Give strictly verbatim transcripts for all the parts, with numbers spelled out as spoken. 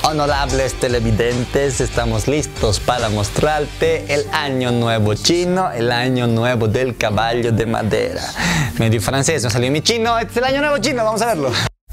Honorables televidentes, estamos listos para mostrarte el año nuevo chino, el año nuevo del caballo de madera. Medio francés, no salió mi chino, este es el año nuevo chino, vamos a verlo.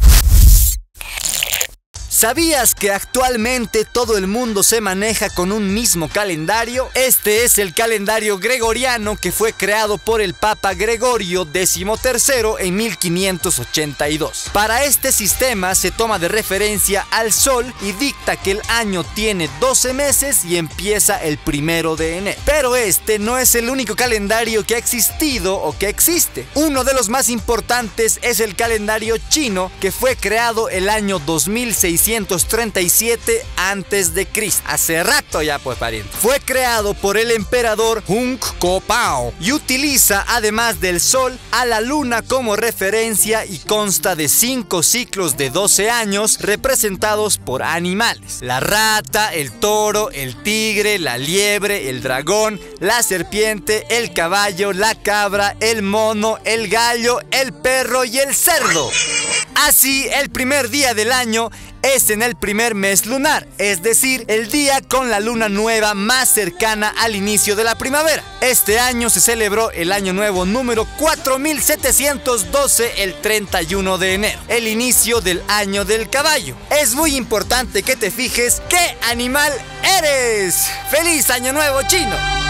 ¿Sabías que actualmente todo el mundo se maneja con un mismo calendario? Este es el calendario gregoriano que fue creado por el Papa Gregorio decimotercero en mil quinientos ochenta y dos. Para este sistema se toma de referencia al Sol y dicta que el año tiene doce meses y empieza el primero de enero. Pero este no es el único calendario que ha existido o que existe. Uno de los más importantes es el calendario chino, que fue creado el año dos mil seiscientos treinta y siete antes de Cristo. Hace rato ya, pues, pariente. Fue creado por el emperador Hung Ko-pao y utiliza, además del sol, a la luna como referencia y consta de cinco ciclos de doce años representados por animales: la rata, el toro, el tigre, la liebre, el dragón, la serpiente, el caballo, la cabra, el mono, el gallo, el perro y el cerdo. Así, el primer día del año es en el primer mes lunar, es decir, el día con la luna nueva más cercana al inicio de la primavera. Este año se celebró el año nuevo número cuatro mil setecientos doce el treinta y uno de enero, el inicio del año del caballo. Es muy importante que te fijes qué animal eres. ¡Feliz año nuevo chino!